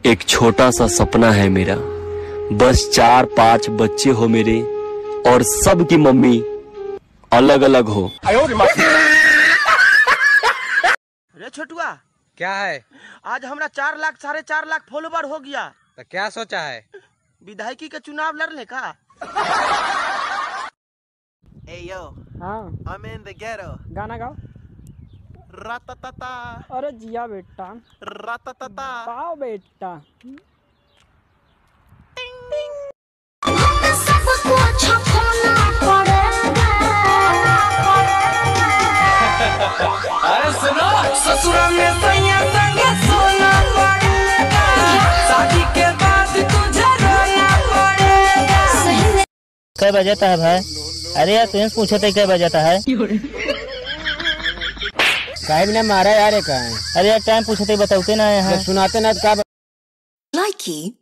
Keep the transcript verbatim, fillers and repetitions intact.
एक छोटा सा सपना है मेरा, बस चार पांच बच्चे हो मेरे और सब की मम्मी अलग अलग हो। अरे छोटुआ, क्या है? आज हमरा चार लाख साढ़े चार लाख फॉलोवर हो गया। तो क्या सोचा है? विधायकी का चुनाव लड़ने का। Hey yo, हाँ I'm in the ghetto. गाना गाओ। Ratatata, अरे जिया बेटा, ratatata. गाओ बेटा। अरे सुनो, ससुरा में सैया संगे सोना पड़ेगा, शादी के बाद तुझे रोना पड़ेगा। क्या बजाता है भाई? अरे यार तुझे पूछे थे क्या बजाता है? काहे बिना मारा यार का है? अरे यार टाइम पूछे थे बताते ना यहाँ सुनाते ना क्या Likey